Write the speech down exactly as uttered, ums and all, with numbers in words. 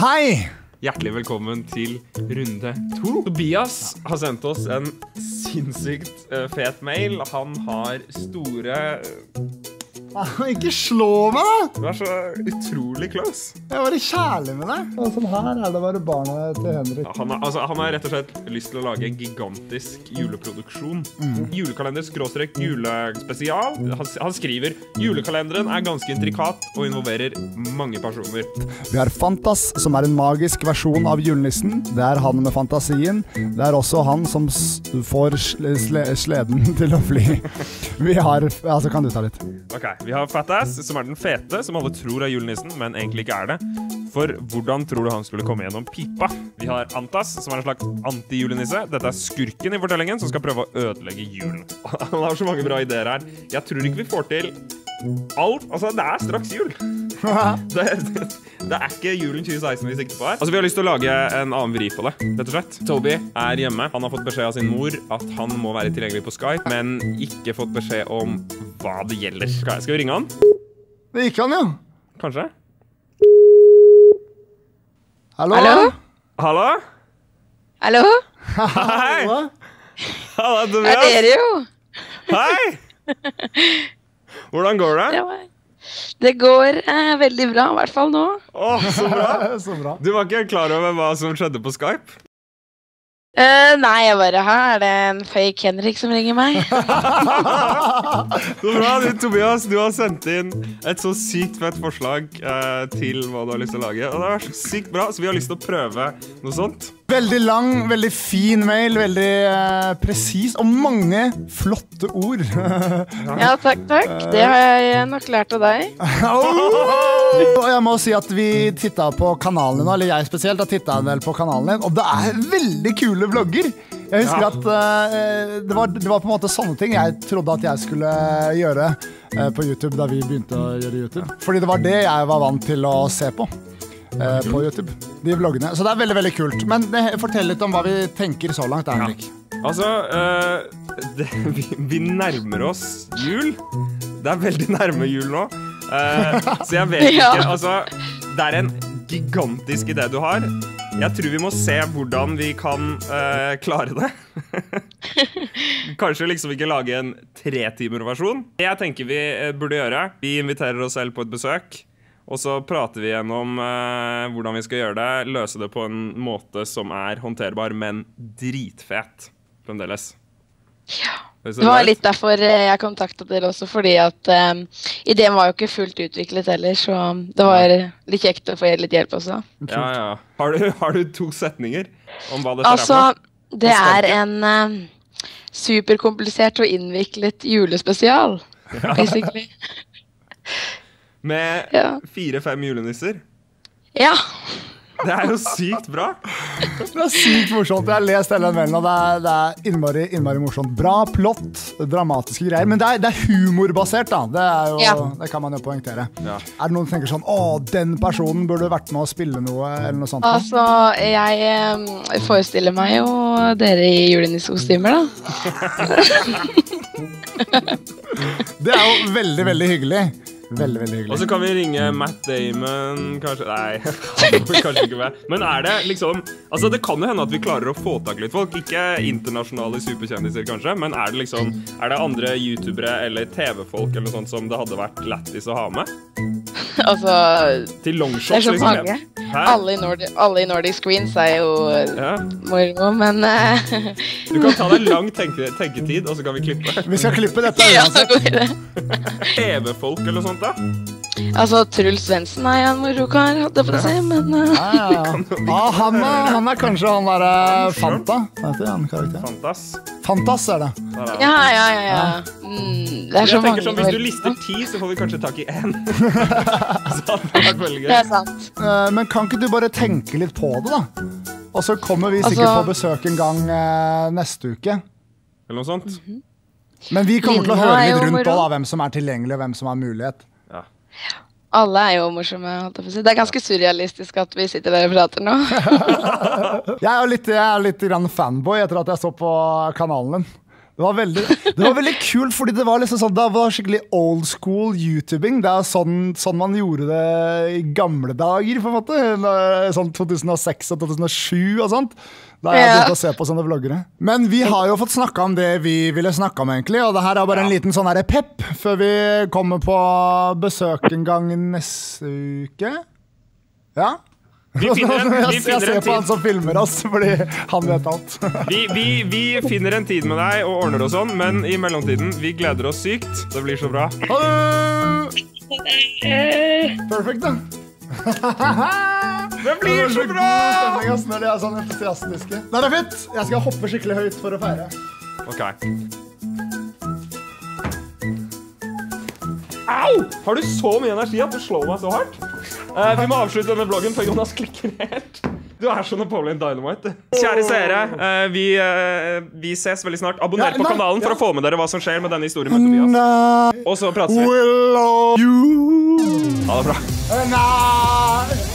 Hei! Hjertelig velkommen til runde to. Tobias har sendt oss en sinnssykt uh, fet mail. Han har store... Uh, Ikke slå meg da! Du er så utrolig close. Jeg var i kjærlig med deg. Og sånn her er det bare barnet til Henrik. Han har, altså, han har rett og slett lyst til å lage en gigantisk juleproduksjon. Mm. Julekalender skråstrek julespesial. Han, han skriver, julekalenderen er ganske intrikat og involverer mange personer. Vi har Fantas, som er en magisk versjon av julenissen. Det er han med fantasien. Det er også han som får sl sl sleden til å fly. Vi har... Altså, kan du ta litt? Ok. Vi har Fatass, som er den fete, som alle tror er julenissen, men egentlig ikke er det. For hvordan tror du han skulle komme gjennom pipa? Vi har Antas, som er en slags anti-julenisse. Dette er skurken i fortellingen, som skal prøve å ødelegge julen. Han har så mange bra ideer her. Jeg tror ikke vi får til alt. Altså, det er straks jul. Det, det, det er ikke julen tjue seksten vi sikter på her. Altså, vi har lyst til å lage en annen vri på det, rett og slett. Toby er hjemme. Han har fått beskjed av sin mor at han må være tilgjengelig på Skype, men ikke fått beskjed om hva det gjelder. Skal, skal vi ringe han? Det gikk han, jo. Kanskje? Hallo? Hallo? Hallo? Hallo? Hei! Hallo, Tobias. Er dere jo? Hei! Hvordan går det? Det, var... det går eh, veldig bra, i hvert fall nå. Åh, så bra. Så bra. Du var ikke klar over hva som skjedde på Skype? Uh, nei, jeg bare, her er det en fake Henrik som ringer meg. Så bra, du, Tobias. Du har sendt inn et så sykt fett forslag uh, til hva du har lyst til å lage. Og det er så sykt bra, så vi har lyst til å prøve noe sånt. Veldig lang, veldig fin mail, veldig uh, presis, og mange flotte ord. Ja, takk, takk. Det har jeg nok lært av deg. Og jeg må si at vi tittet på kanalen din, eller jeg spesielt har tittet en del på kanalen din, og det er veldig kule vlogger. Jeg husker Ja. at uh, det, var, det var på en måte sånne ting jeg trodde at jeg skulle gjøre uh, på YouTube da vi begynte å gjøre YouTube. Fordi det var det jeg var vant til å se på. Uh, på YouTube, de vloggene. Så det er veldig, veldig kult. Men det, fortell litt om hva vi tenker så langt, Henrik. Ja. Altså, uh, det, vi, vi nærmer oss jul. Det er veldig nærme jul nå. Uh, så jeg vet Ja. ikke, altså, det er en gigantisk idé du har. Jeg tror vi må se hvordan vi kan uh, klare det. Kanskje liksom ikke lage en tre timer versjon. Det jeg tenker vi burde gjøre, vi inviterer oss selv på et besøk. Og så prater vi gjennom uh, hvordan vi skal gjøre det, løse det på en måte som er håndterbar, men dritfet fremdeles. Ja. Det var litt derfor jeg kontaktet dere også, fordi at um, ideen var jo ikke fullt utviklet heller, så det var litt kjekt å få litt hjelp også. Ja, ja. Har du, har du to setninger om hva dette Altså, er for? det er en um, superkomplisert og innviklet julespesial, Ja. basically. Med Ja. fire-fem julenisser. Ja. Det er jo sykt bra. Det er sykt morsomt. Jeg har lest hele den mailen, og det er, det er innmari, innmari morsomt. Bra plott, dramatiske greier, men det er, det er humorbasert da. Det, er jo, Ja. det kan man jo poengtere. Ja. Er det noen som tenker sånn, å, den personen burde vært med å spille noe, eller noe sånt? Altså, jeg um, forestiller meg jo dere i julenissekostymer, da. Det er jo veldig, veldig hyggelig. Veldig, veldig Og hyggelig. så kan vi ringe Matt Damon, kanskje. Nei, han får kanskje ikke med. Men er det liksom, altså det kan jo hende at vi klarer å få tak i litt folk. Ikke internasjonale superkjendiser kanskje, men er det liksom, er det andre youtubere eller tv-folk eller noe sånt som det hadde vært lættis å ha med? Altså, Til det longshots er så liksom. mange. Hæ? Alle i, Nordic, alle i Nordic Screens er jo Ja. moro, men uh, Du kan ta deg lang tenke, tenketid, og så kan vi klippe. Vi skal klippe dette ja, uansett. god idé. Tv-folk eller noe sånt da? Altså, Truls Svendsen er jo en morokar, hadde jeg på å si, men uh, Ja, ja, ja. Ah, han, er, han er kanskje han der eh, Fanta. Hva heter han karakteren? Fantas. Fantas er det. Der er han. ja, ja, ja, ja. Mm, det er så Jeg mange. tenker sånn, hvis du vel- lister ti, så får vi kanskje tak i en. Så hadde det vært veldig Det er gøy. sant. Eh, men kan ikke du bare tenke litt på det da? Og så kommer vi sikkert Altså- på besøk en gang eh, neste uke. Eller noe sånt. Men vi kommer til å Lindmo høre er litt jo rundt moro. på da, hvem som er tilgjengelig og hvem som har mulighet. Ja. Alle er jo morsomme, holdt jeg på å si. Det er ganske surrealistisk at vi sitter der og prater nå. Jeg er jo litt, jeg er litt grann fanboy etter at jeg så på kanalen din. Det var, veldig, det var veldig kult, fordi det var liksom sånn, det var skikkelig old school YouTubing. Det er sånn, sånn man gjorde det i gamle dager, på en måte. Sånn to tusen og seks og to tusen og sju og sånt. Da jeg begynte å se på sånne vloggere. Men vi har jo fått snakket om det vi ville snakke om egentlig, og det her er bare en liten sånn her pep før vi kommer på besøk en gang neste uke. Ja. Vi finner en, vi jeg, jeg finner ser en på han tid. som filmer oss, fordi han vet alt. Vi, vi, vi finner en tid med deg og ordner oss sånn, men i mellomtiden, vi gleder oss sykt. Det blir så bra. Ha det! Perfekt, da. Det blir så bra! Stemning, ass, når de er sånn entusiastiske. Nei, det er fett! Jeg skal hoppe skikkelig høyt for å feire. Ok. Au! Har du så mye energi at du slår meg så hardt? Uh, vi må avslutte denne vloggen før Jonas klikker helt. Du er så Napoleon Dynamite. Kjære seere, uh, vi, uh, vi ses veldig snart. Abonner ja, på nei, kanalen for ja. å få med dere hva som skjer med denne historien med Tobias. Nei. Og så prates vi. Will love you. Ha det bra. Nei.